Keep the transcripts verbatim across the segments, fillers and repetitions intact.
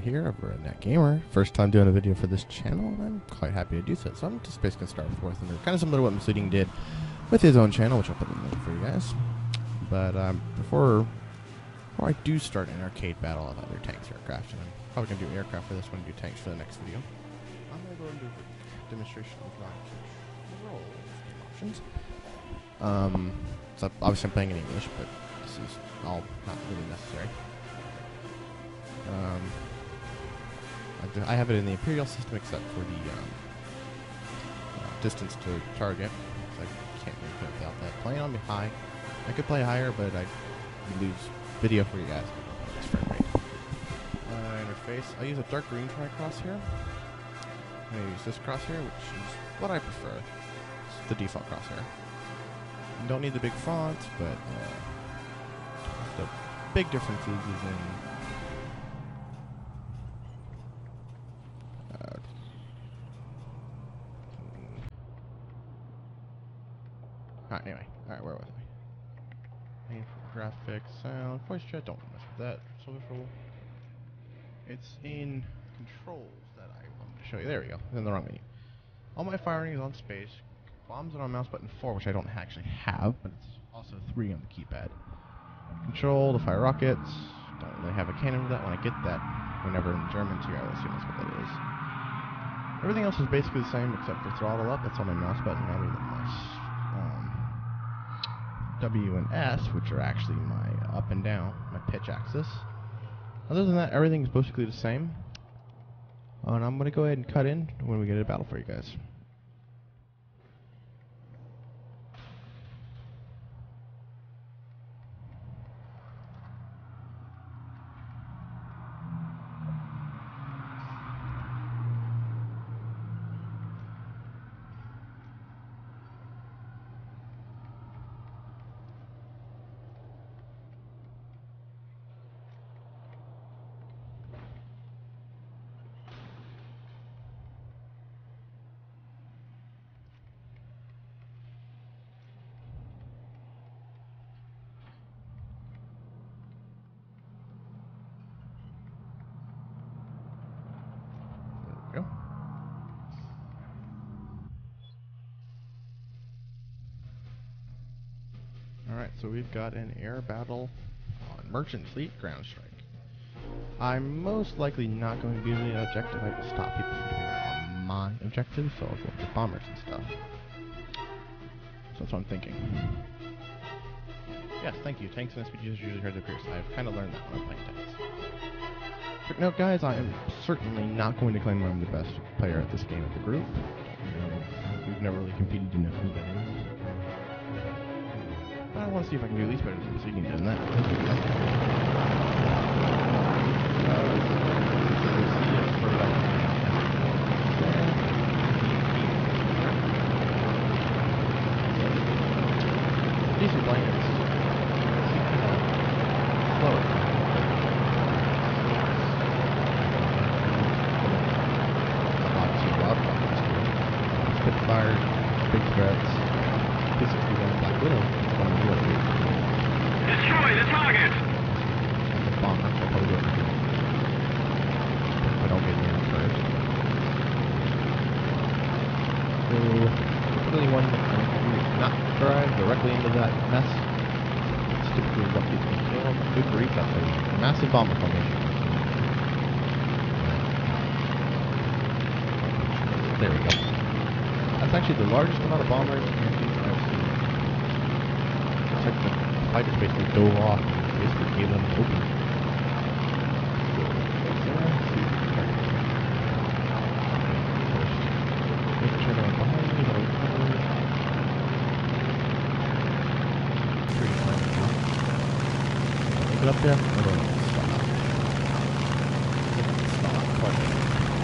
here over at Net Gamer. First time doing a video for this channel, and I'm quite happy to do so. So I'm just basically going to start with Warthunder, kind of similar to what Misleading did with his own channel, which I'll put in the link for you guys. But um, before, before I do start an arcade battle of other tanks aircraft, and I'm probably going to do aircraft for this one and do tanks for the next video, I'm going to go and do a demonstration of non-control options. Um, so obviously I'm playing in English, but this is all not really necessary. Um, I, do, I have it in the Imperial system except for the um, uh, distance to target. So I can't really play without that. Playing on high, I could play higher, but I'd lose video for you guys. It's frame rate. Uh, interface. I use a dark green tri-cross here. I'm going to use this crosshair, which is what I prefer. It's the default crosshair. You don't need the big font, but uh, the big difference is, is in uh, Alright, anyway. Alright, where was I? Aim for graphics, sound, voice chat, don't mess with that. Social. It's in controls that I wanted to show you. There we go. It's in the wrong menu. All my firing is on space. Bombs are on mouse button four, which I don't actually have, but it's also three on the keypad. Control to fire rockets. Don't really have a cannon for that. When I get that, whenever in German tier, I'll assume that's what that is. Everything else is basically the same except for throttle up. That's on my mouse button rather than my um, W and S, which are actually my up and down, my pitch axis. Other than that, everything is basically the same. Uh, and I'm going to go ahead and cut in when we get a battle for you guys. Alright, so we've got an air battle on Merchant Fleet Ground Strike. I'm most likely not going to be the objective. I have to stop people from doing it on my objective, so I'll go with bombers and stuff. So that's what I'm thinking. Yes, thank you. Tanks and S P Gs usually hard to pierce. I've kind of learned that when I'm playing tanks. Quick note, guys, I am certainly not going to claim I'm the best player at this game of the group. We've never really competed to know who that is. I want to see if I can do at least better than Misleading did that. Decent blankets. Slower. Spitfire, big threats, P sixty-one Black Widow. Destroy the target! And the bomber, I'll probably do it if I don't get near first. So, typically one that can not drive directly into that mess. It's typically what people kill. Good grief, that's a massive bomber formation. There we go. That's actually the largest amount of bombers and I've seen. It's like the fighters basically dove off and basically gave them open. Making sure they're behind me, they're covered. Pretty fine too. Look it up there. Oh, no, no, stop. Stop. Stop.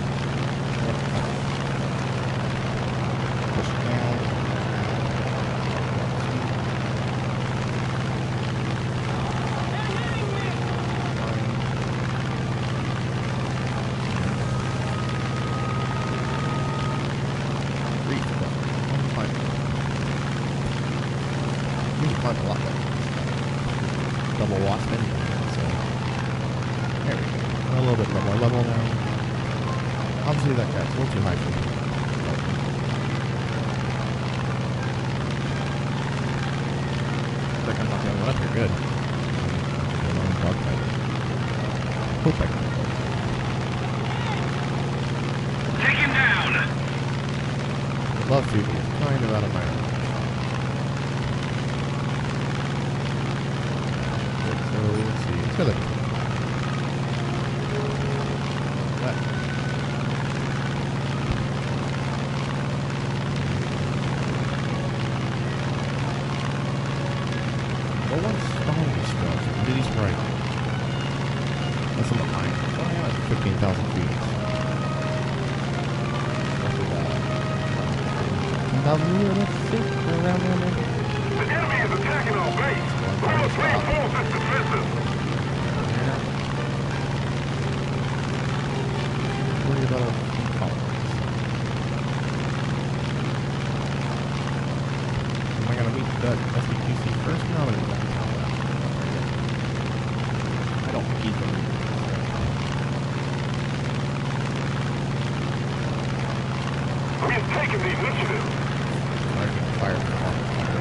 Climb a lot better. Double wasp anyway, so there we go. A little bit more level now. see that guy. It's a little too high for me. Looks like I'm not the only one up here. Good. I'm a dogfighter. Hope I can. Take him down! I'd love to, but he's kind of out of my range. Good, so let's see. Let's go there. What? No one's behind this stuff. Really bright. That's in the pine. Oh yeah, it's fifteen thousand feet. Roughly about fifteen thousand meters, let's see. Around there, maybe. The enemy is attacking our base! We must reinforce its defenses! Worry about a followers. Am I gonna meet that S B Q C first? No, I'm gonna meet that. I don't think he's gonna meet that. We have taken the initiative! I'm gonna fire from all.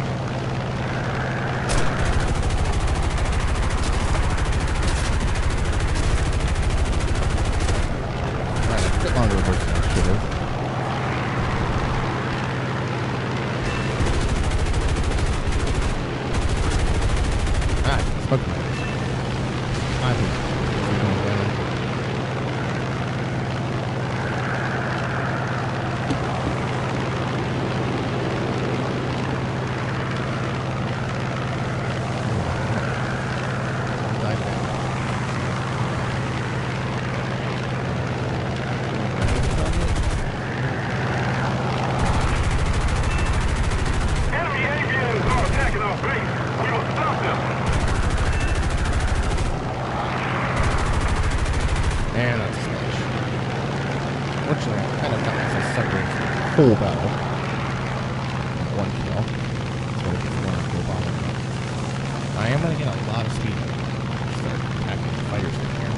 Alright, it's a bit longer reverse than I should have. Ah, smoke my face. I think we're going down. Dive down. Enemy aviators are attacking our base! We must stop them! And that's a smash. Fortunately, I kind of got myself separated from the full battle. One kill. So if you want to go bottom up. I am going to get a lot of speed up. Start attacking the fighters in here.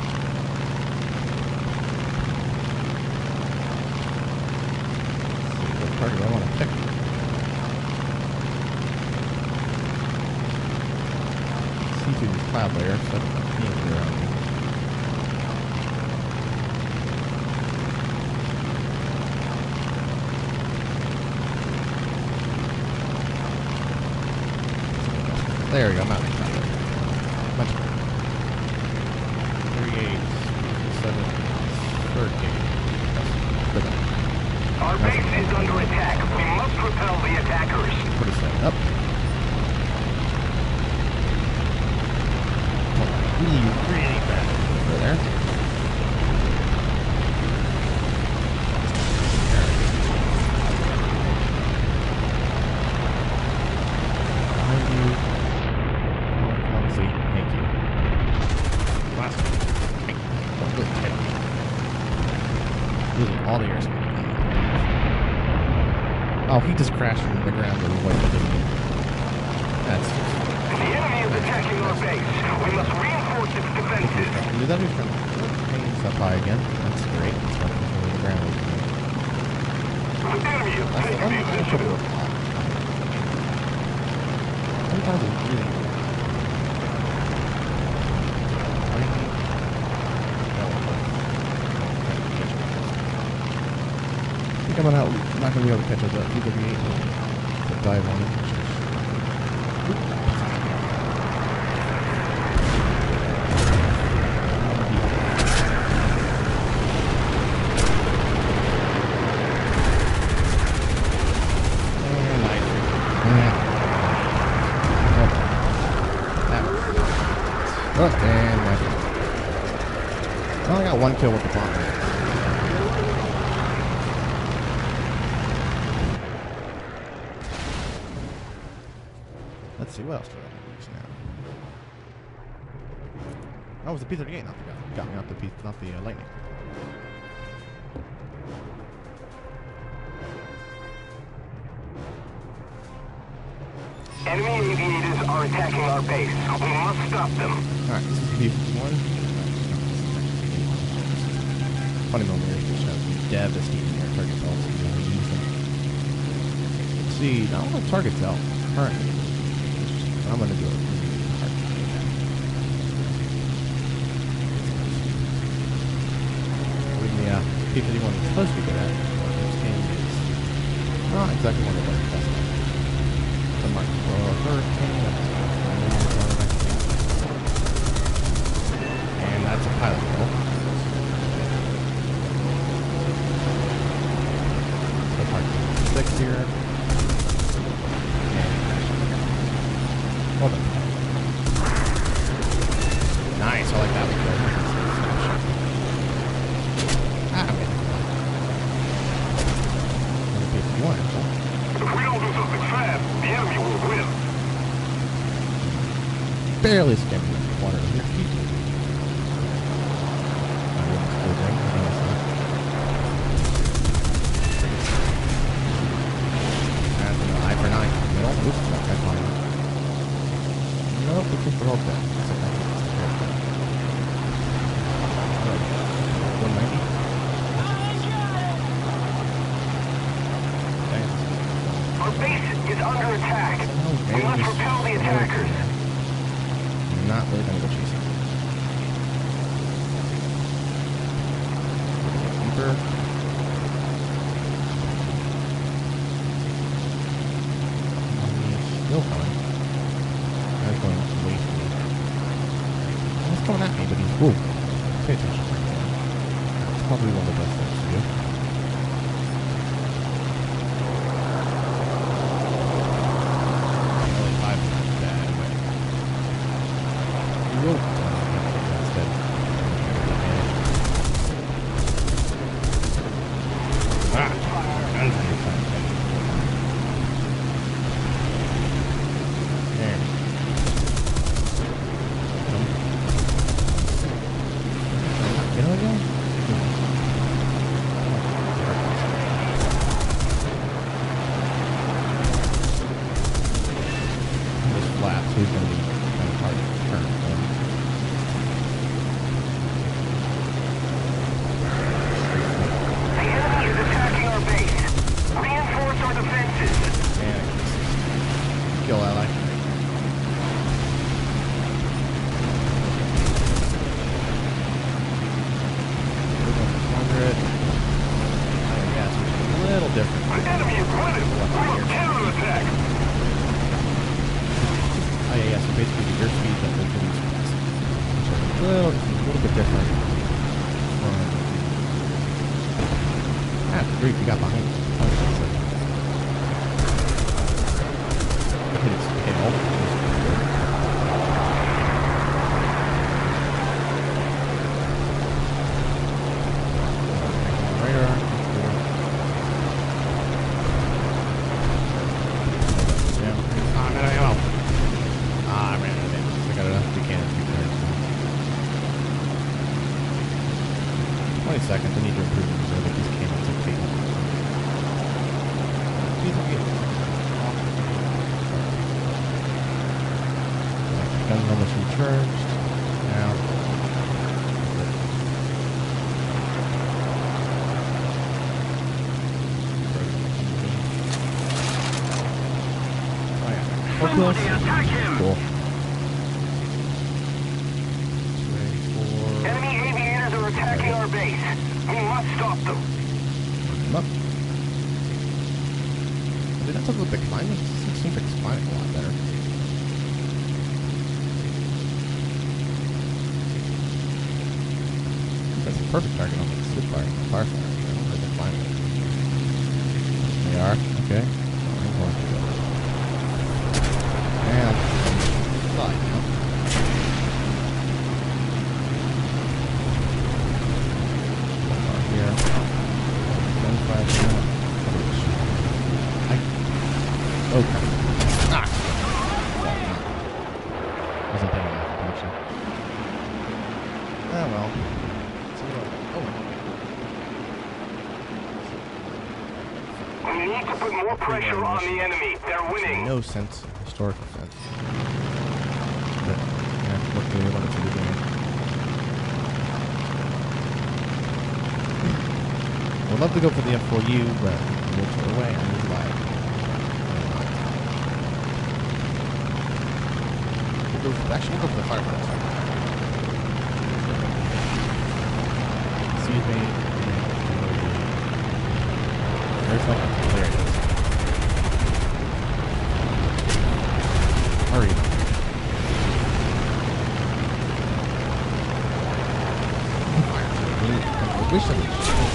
Let's see what target I want to pick. See through these cloud layers, so I don't see anything around me. There we go, mounting cover. Much better. thirty-eight, seven, thirty-eight. That's good enough. Our base is under attack. We must repel the attackers. Put us set up. Really, really bad. Over there. Behind you. Thank you. Last one. Oh, really tight. Losing all the airspeed. Oh, he just crashed into the ground with a white, didn't he? That's just... The enemy is attacking our base. We must reinforce its defenses. Dude, that dude's trying to hang this up high again. That's great. It's not controlling the ground. The enemy is That's the taking the only initiative. Sometimes it's really... I think I'm not, not going to be able to catch up that D W eight to dive on it. And I... Oh, and I... I only got one kill with the bomb. Let's see, what else do I use now? Oh, it was the P thirty-eight, not the gun. Got me, not the P, not the uh, lightning. Enemy aviators are attacking our base. We must stop them. Alright, this is P fifty-one. twenty millimeters, which has devastating air target belts if you know how to use them. Let's see, not a lot of targets out currently. I'm going to do a really hard target attack. Believe me, uh, P fifty-one is supposed to be good at, but this game is not exactly one of the best at. It's a micro hurricane, and that's a pilot kill. So far, six here. Hold on. Nice, I like that one. Ah, okay. Another P fifty-one. If we don't do something fast, the enemy will win. Barely skimming the water with your feet. That's an eye for nine. Middle. Oops, that guy's fine. Nope, we can throw that. That's okay. one ninety. Our base is under attack. We must repel the attackers. I'm not really going to go chasing. Deeper. Still coming. Guy's going away from me. He's coming at me, but he's... Whoa. Pay attention. That's probably one of the best things to do. Only five is not bad, but... Whoa. That's dead. Ah! Guns on your side. There. You know again? This flat, so he's going to be kind of hard to turn. The enemy is attacking our base. Reinforce our defenses. And kill ally. A little different. The enemy is winning. We will counterattack. Oh yeah, yeah. So basically, the air speed that they're doing is a little, a little bit different. From... Ah, great, we got behind. Hit its tail. twenty seconds, I need to improve the reserve if these cannons are taking. Guns almost recharged. Now. Oh yeah. Focus. Cool. Attacking our base. We must stop them. Come up. Dude, that's a little bit climbing. It seems like it's climbing a lot better. That's a perfect target on the slip bar. Fire fire. I don't think they're climbing. They are? Okay. And slide now. Okay. Ah! Wasn't paying enough attention. Ah, well. Oh. We need to put more pressure on the enemy. They're winning. No sense, historical sense. But, yeah, what do they want to be doing? I'd love to go for the F four U, but we'll put away. I need lag. We'll go for, actually, we'll go for the fireworks. Excuse me. There's no, there it is. Hurry. I wish I was.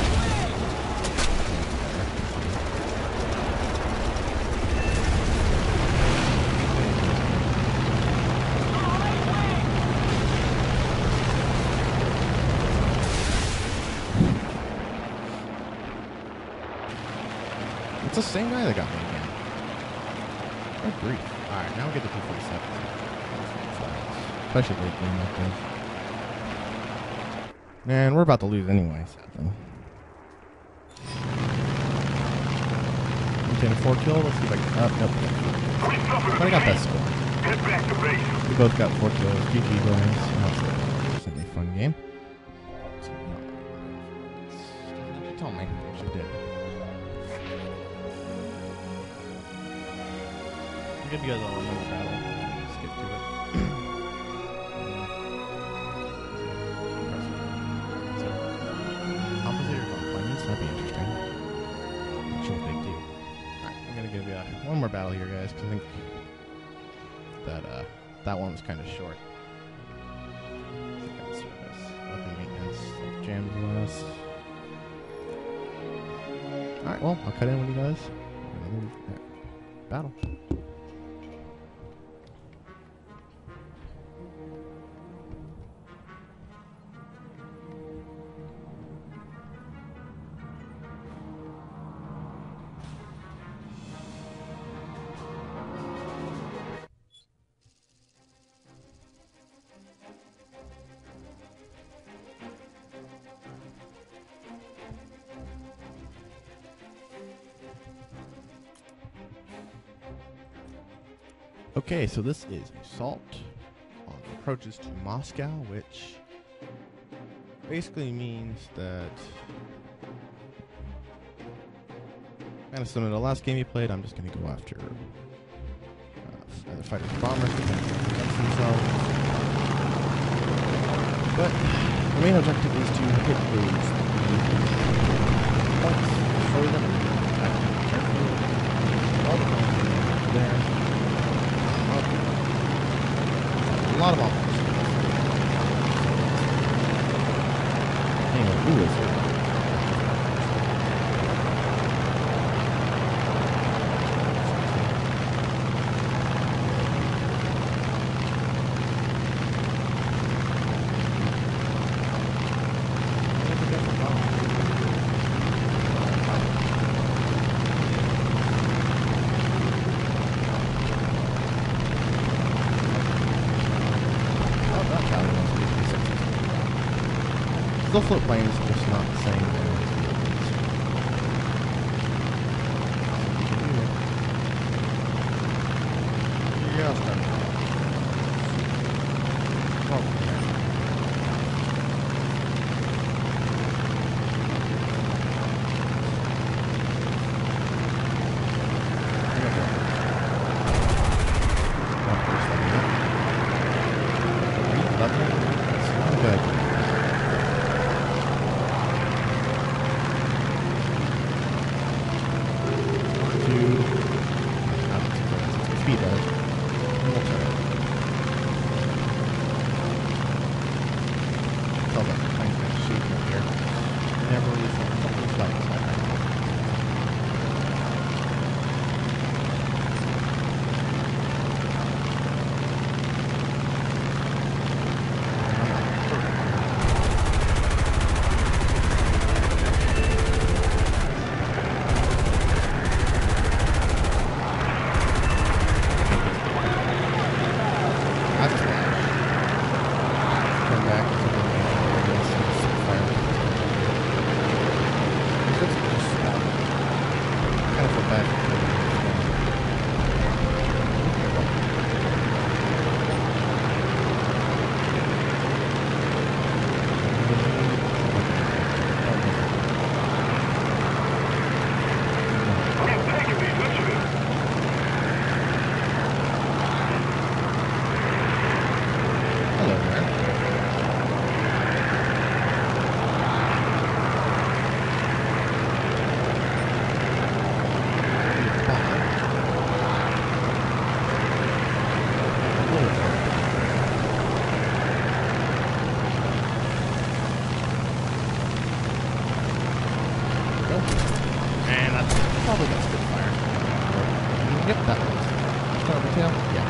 It's the same guy that got me again. Good grief. Alright, now we get the two forty-seven. Especially late game like this. Man, we're about to lose anyway, sadly. We can four kill. Let's see if I can. Oh, nope. But I got that score. We both got four kills. G G, guys. That was a fun game. You told me. You did. I'll give you guys all another battle. Skip to it. Oppositors on planes, that'd be interesting. Not sure what they do. Alright, I'm gonna give you uh, one more battle here, guys, because I think that uh, that one was kind of short. Service, weapon maintenance, jams less. Alright, well, I'll cut in with you guys. Another battle. Okay, so this is assault on approaches to Moscow, which basically means that, kind of similar to the last game you played, I'm just going to go after uh, either fighters or bombers to defend themselves. But the main objective is to hit those points, destroy them, act carefully, all the points there. A lot of offense. Anyway, who is it? Still float planes, just not the same. Yeah, I'll start. Probably got Spitfire. Yep, that works. Start with tail? Yeah.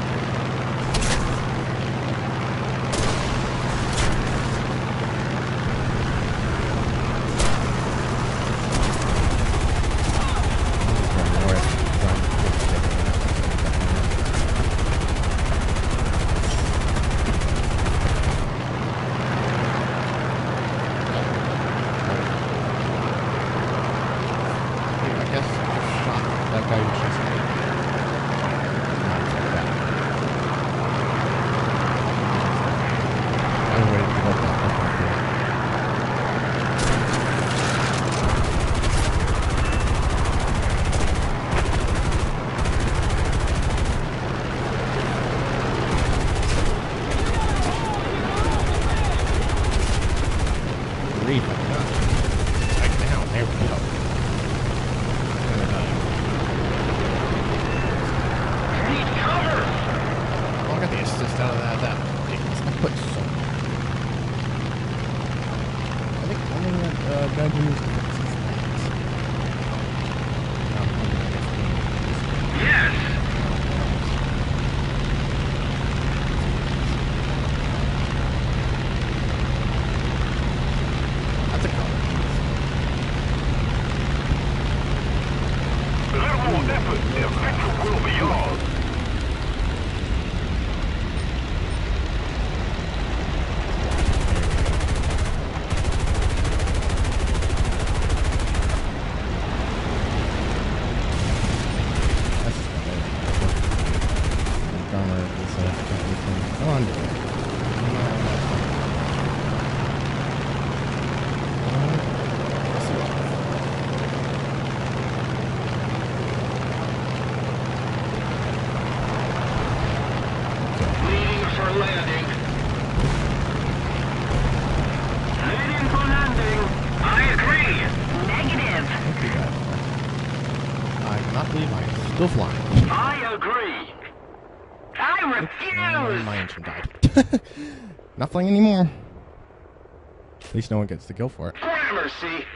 Still flying. I agree. I refuse. And my engine died. Not flying anymore. At least no one gets the kill for it. Gramercy.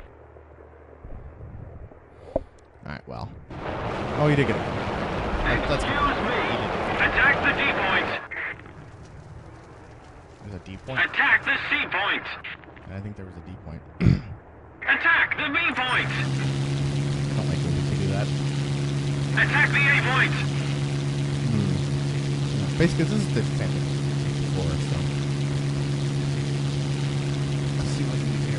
Alright, well. Oh, you did get it. Right, let's go. Excuse me. Attack the D point. There's a D point? Attack the C point. I think there was a D point. Attack the B point. I don't like when you do that. Attack the A point. Hmm. Basically, this is the same thing before, so. Let's see what I can do here.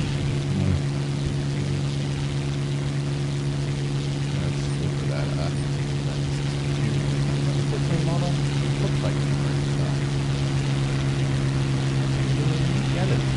Let's go for that. Uh, that's fourteen model. Looks like it's pretty stuff. Get it.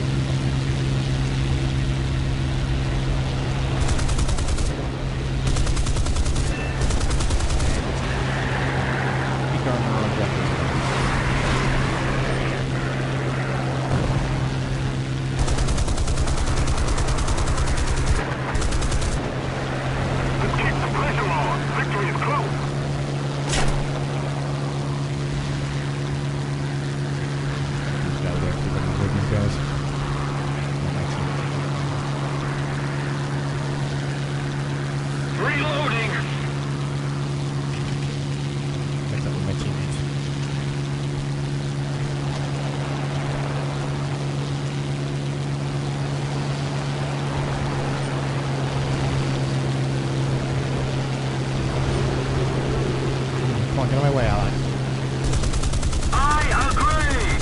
Get on my way, Alex. I agree.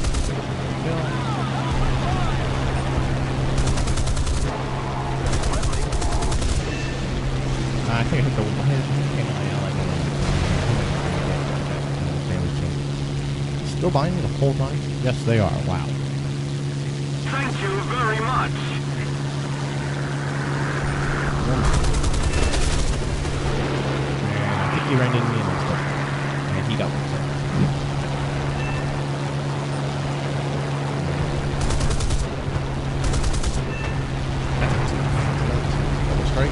Uh, I think I hit the one. Still buying me the whole time? Yes, they are. Wow. Thank you very much. And I think he ran into me in this one. And he got one. Double strike.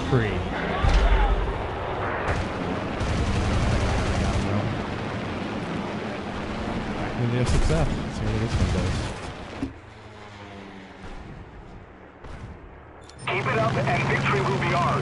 free. Maybe a success. Let's see where this one goes. Keep it up and victory will be ours.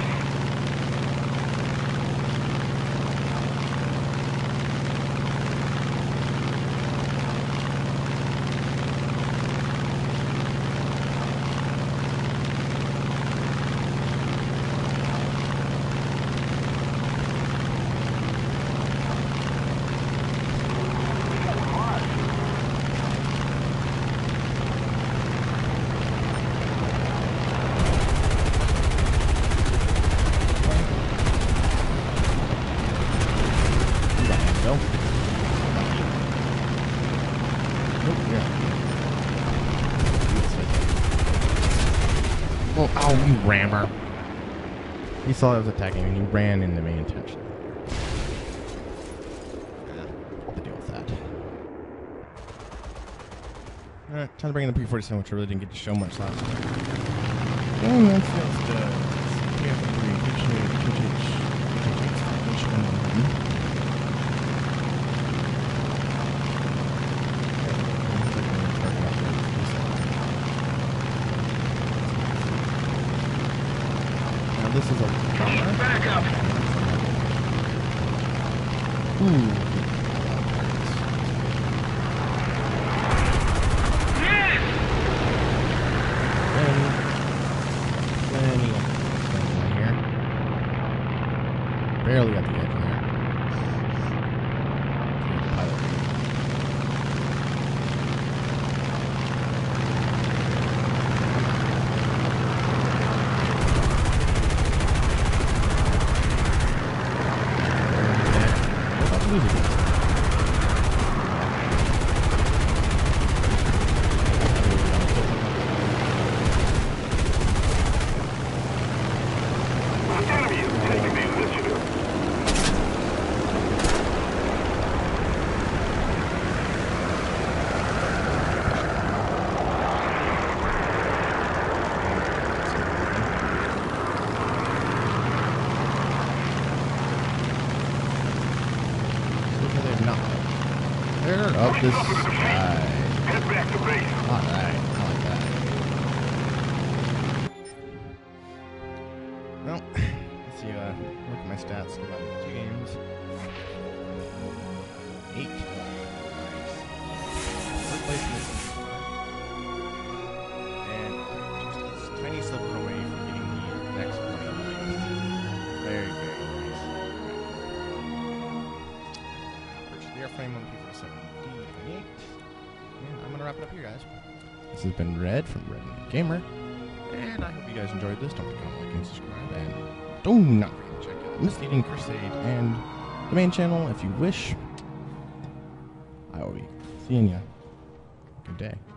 Oh, ow, you rammer. He saw I was attacking and he ran into me intentionally. Yeah, I'll have to deal with that. Alright, time to bring in the P forty-seven, which I really didn't get to show much last time. And that's just, uh, P F three, H H, H H, H H, H This is a bomber. Back up. Ooh. Yes! Plenty, plenty of things right here. Barely at the edge here. Pilot. They're up this side. Head back to base. Alright, I like that. Well, let's see, uh, look at my stats. About two games. Eight. Nice. Third place in this and uh, just a tiny slipper away from getting the next point. Nice. Very, very nice. Purchase the airframe on the P forty-seven D twenty-eight. And I'm going to wrap it up here, guys. This has been Red from Red Gamer. And I hope you guys enjoyed this. Don't forget to like and subscribe. And do not forget to check out Misleading Crusade and the main channel if you wish. I will be seeing you. Good day.